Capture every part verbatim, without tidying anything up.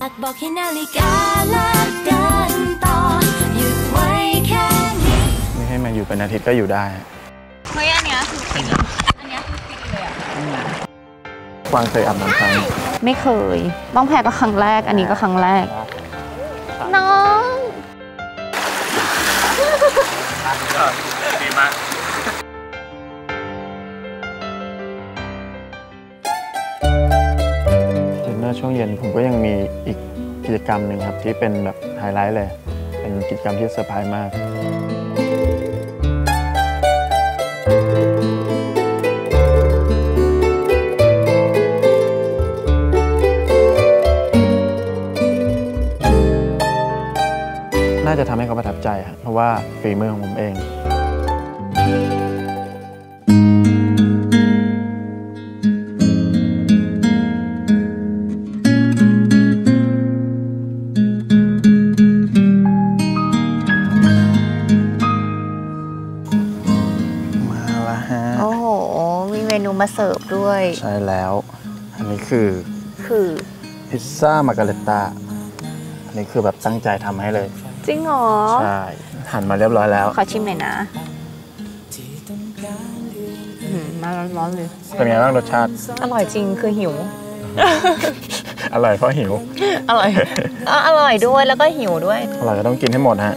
บอกให้นาฬิกาเลิกเดินต่อหยุดไว้แค่นี้ไม่ให้มาอยู่เป็นอาทิตย์ก็อยู่ได้เฮ้ยอันเนี้ยคือฟินอันเนี้ยคือฟินเลยอ่ะกวางเคยอาบน้ำครั้งไม่เคยต้องแพ้ก็ครั้งแรกอันนี้ก็ครั้งแรกน้องดีมากดินเนอร์ช่วงเย็นผมก็ยังมีอีกกิจกรรมหนึ่งครับที่เป็นแบบไฮไลท์เลยเป็นกิจกรรมที่เซอร์ไพรส์มากน่าจะทำให้เขาประทับใจครับเพราะว่าฝีมือของผมเองมาแล้วฮะโอ้โหมีเมนูมาเสิร์ฟด้วยใช่แล้วอันนี้คือคือพิซซ่ามาการ์เรตตาอันนี้คือแบบตั้งใจทำให้เลยจริงเหรอใช่หั่นมาเรียบร้อยแล้วขอชิมหน่อยนะมาร้อนๆเลยเป็นไงบ้างรสชาติอร่อยจริงคือหิวอร่อยเพราะหิวอร่อยอร่อยด้วยแล้วก็หิวด้วยอร่อยก็ต้องกินให้หมดฮะ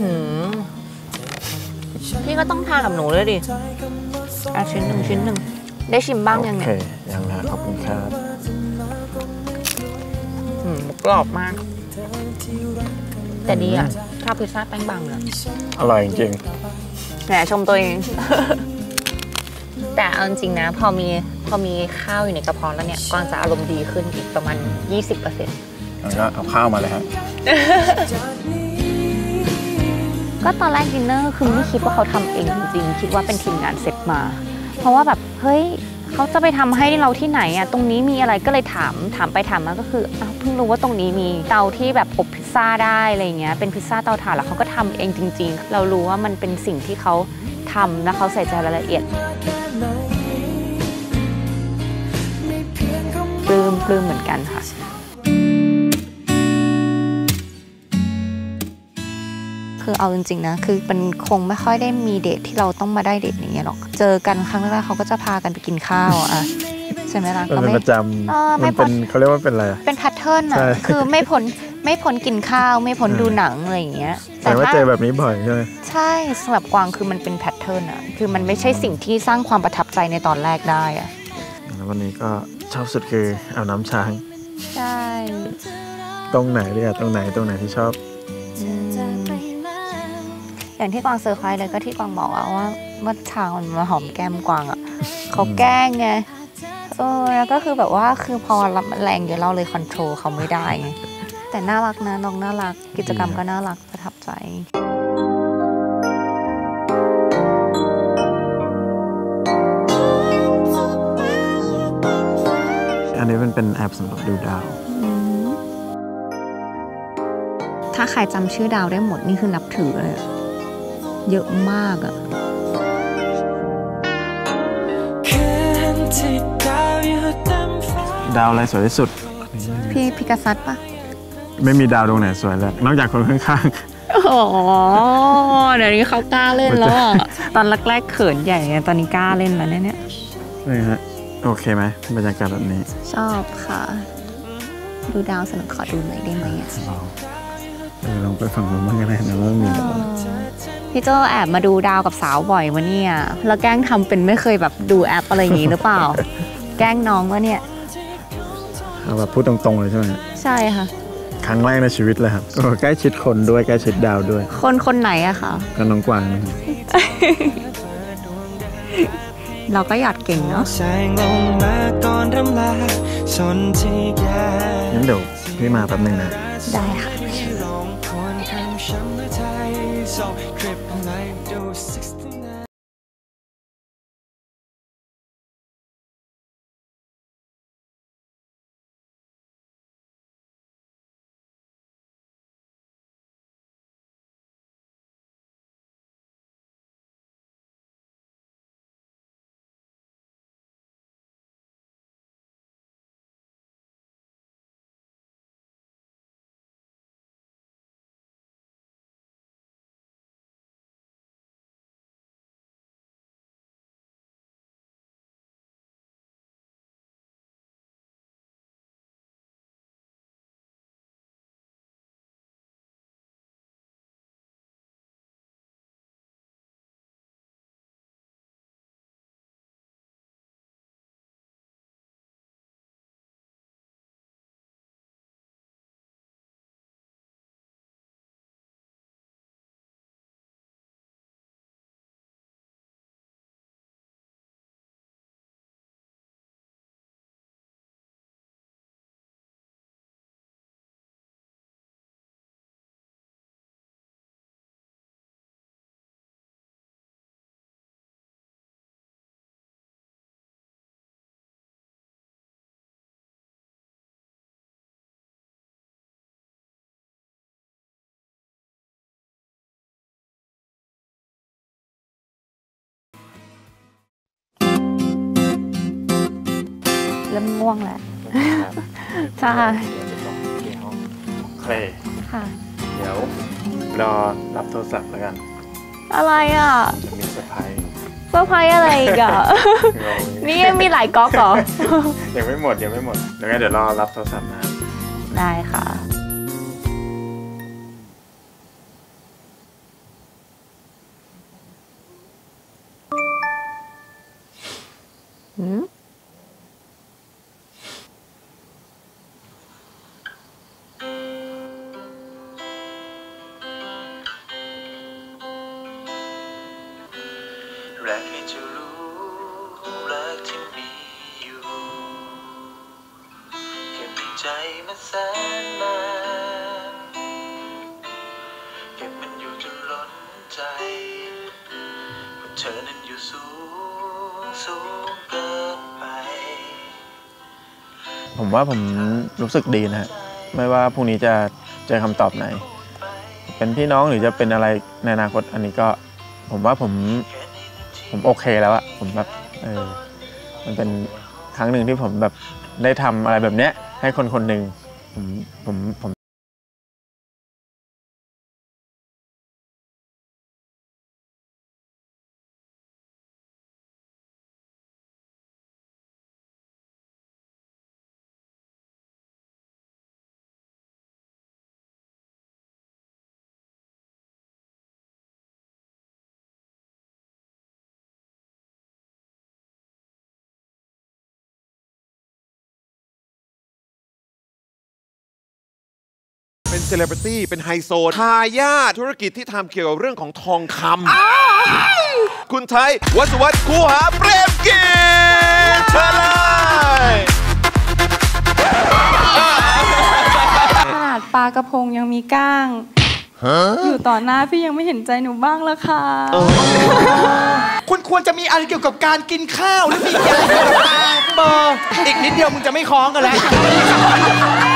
พี่ก็ต้องทานกับหนูเลยดิอ่ะชิ้นหนึ่งชิ้นหนึ่งได้ชิมบ้างยังเนี่ยโอเคยังนะขอบคุณครับกรอบมากแต่ดีอ่ะชอบพิซซ่าแป้งบางเลยอร่อยจริงแหมชมตัวเองแต่เอาจริงนะพอมีพอมีข้าวอยู่ในกระเพาะแล้วเนี่ยกวางจะอารมณ์ดีขึ้นอีกประมาณ ยี่สิบเปอร์เซ็นต์แล้วก็เอาข้าวมาเลยฮะก็ตอนแรกดินเนอร์คือไม่คิดว่าเขาทำเองจริงๆคิดว่าเป็นทีมงานเซตมาเพราะว่าแบบเฮ้ยเขาจะไปทำให้เราที่ไหนอ่ะตรงนี้มีอะไรก็เลยถามถามไปถามมาก็คืออ้าวเพิ่งรู้ว่าตรงนี้มีเตาที่แบบอบพิซซ่าได้อะไรเงี้ยเป็นพิซซ่าเตาถ่านแล้วเขาก็ทำเองจริงๆเรารู้ว่ามันเป็นสิ่งที่เขาทำและเขาใส่ใจรายละเอียดปลื้มปลื้มเหมือนกันค่ะคือเอาจริงๆนะคือมันคงไม่ค่อยได้มีเดทที่เราต้องมาได้เดทอย่างเงี้ยหรอกเจอกันครั้งแรกเขาก็จะพากันไปกินข้าวอ่ะใช่ไหมล่ะเป็นประจำมันเป็นเขาเรียกว่าเป็นอะไรเป็นแพทเทิร์นอ่ะคือไม่พ้นไม่พ้นกินข้าวไม่พ้นดูหนังอะไรอย่างเงี้ยแต่ว่าเจอแบบนี้บ่อยใช่ไหมใช่สำหรับกวางคือมันเป็นแพทเทิร์นอ่ะคือมันไม่ใช่สิ่งที่สร้างความประทับใจในตอนแรกได้อ่ะแล้ววันนี้ก็ชอบสุดคือเอาน้ำช้างใช่ตรงไหนเนี่ยตรงไหนตรงไหนที่ชอบอย่างที่กวางเซอร์ไพรส์เลยก็ที่กวางบอกว่าว่าช้างมันมาหอมแก้มกวางอ่ะเขาแกล้งไงเออแล้วก็คือแบบว่าคือพอรับแรงเดี๋ยวเราเลยคอนโทรลเขาไม่ได้ไงแต่น่ารักนะน้องน่ารักกิจกรรมก็น่ารักประทับใจอันนี้มันเป็นแอปสำหรับดูดาวถ้าใครจำชื่อดาวได้หมดนี่คือนับถือเลยเยอะมากอะดาวอะไรสวยที่สุดพี่พิกัสซัตปะไม่มีดาวดวงไหนสวยเลยนอกจากคนข้างๆอ๋อเดี๋ยวนี้เขากล้าเล่นแล้วอ่ะตอนแรกๆเขินใหญ่ไงตอนนี้กล้าเล่นแล้วเนี่ยนี่ฮะโอเคไหมบรรยากาศแบบนี้ชอบค่ะดูดาวสนุกขอดูหน่อยได้ไหมอ่ะเออลองไปฝั่งนู้นบ้างก็ได้นะว่ามีพี่โจแอบมาดูดาวกับสาวบ่อยวะเนี่ยแล้วแกล้งทำเป็นไม่เคยแบบดูแอปอะไรอย่างนี้หรือเปล่าแกล้งน้องวะเนี่ยเอาแบบพูดตรงๆเลยใช่ไหมใช่ค่ะครั้งแรกในชีวิตเลยครับใกล้ชิดคนด้วยใกล้ชิดดาวด้วยคนคนไหนอะคะก็น้องกวางเราก็อยากเก่งเนาะงั้นเดี๋ยวพี่มาแป๊บนึงนะได้ค่ะเริ่มง่วงแล้วใช่เคลค่ะเดี๋ยวรอรับโทรศัพท์แล้วกันอะไรอ่ะจะมีเซอร์ไพรส์เซอร์ไพรส์อะไรอีกอ่ะ นี่ยังมีหลายก๊อกเหรอยังไม่หมดยังไม่หมดเดี๋ยวงั้นเดี๋ยวรอรับโทรศัพท์นะได้ค่ะหืมรักให้เธอรู้รักที่มีอยู่เก็บในใจมาแสนนานเก็บมันอยู่จนล้นใจว่าเธอนั้นอยู่สูงสูงเกินไปผมว่าผมรู้สึกดีนะฮะไม่ว่าพรุ่งนี้จะเจอคำตอบไหน เป็นพี่น้องหรือจะเป็นอะไรในอนาคตอันนี้ก็ผมว่าผมผมโอเคแล้วอะผมแบบเออมันเป็นครั้งหนึ่งที่ผมแบบได้ทำอะไรแบบเนี้ยให้คนคนหนึ่งผมผมผมเป็นเซเลบริตี้เป็นไฮโซทายาทธุรกิจที่ทำเกี่ยวกับเรื่องของทองคำคุณไทยวัศวัฒน์คูหาเปรมกิจเชิญเลยขนาดปลากระพงยังมีก้าง อยู่ต่อหน้าพี่ยังไม่เห็นใจหนูบ้างละค่ะคุณควรจะมีอะไรเกี่ยวกับการกินข้าวหรือมีอะไรเกี่ยวกับการเบอร์อีกนิดเดียวมึงจะไม่คล้องกันแล้ว